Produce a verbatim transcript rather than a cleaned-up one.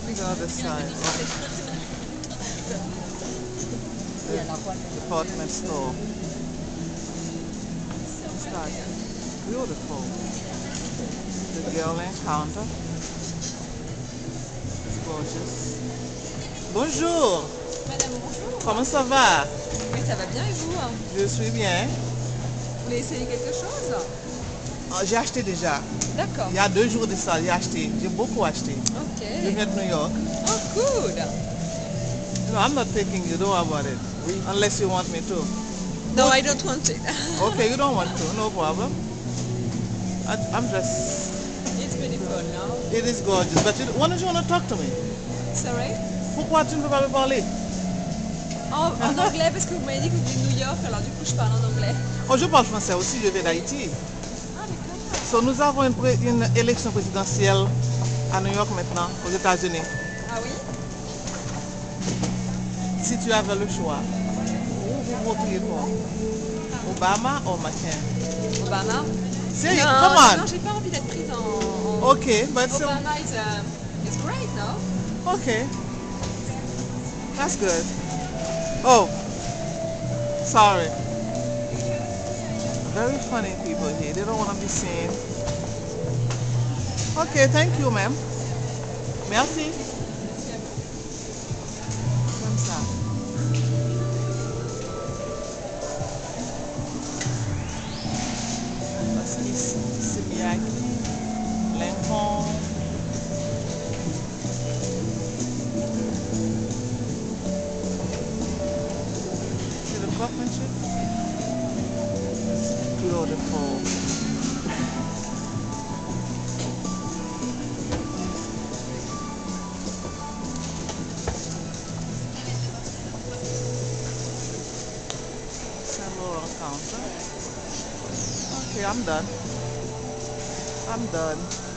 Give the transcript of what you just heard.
the other side. The department store. It's like beautiful. The girl counter. It's gorgeous. Bonjour. Madame, bonjour. Comment ça va? Oui, ça va bien et vous? Je suis bien. Vous voulez essayer quelque chose? Ah, j'ai acheté déjà. D'accord. Il y a deux jours de ça, j'ai acheté. J'ai beaucoup acheté. Ok. Je viens de New York. Oh, good. No, I'm not taking you. Don't worry about it. Unless you want me to. No, I don't want it. Okay, you don't want to. No problem. I, I'm just... It's beautiful, no? It is gorgeous. But you, why don't you want to talk to me? Sorry? Pourquoi tu ne peux pas me parler? En, en anglais, parce que vous m'avez dit que vous venez de New York, alors du coup je parle en anglais. Oh, je parle français aussi, je viens d'Haïti. Ah, d'accord. So, nous avons une, pré- une élection présidentielle à New York maintenant, aux États-Unis. Ah oui? Si tu avais le choix, où vous voteriez pour? Obama ou McCain? Obama? Serious? Non, Come on. non, j'ai pas envie d'être prise en... en... Okay, but so, Obama is, uh, is great, no? okay. That's good. Oh, sorry. Very funny people here. They don't want to be seen. Okay, thank you, ma'am. Merci. Comme ça. Parce qu'ici, c'est Miyagi, Lincoln. See the craftsmanship? It's beautiful. Saint Laurent counter. Okay, I'm done. I'm done.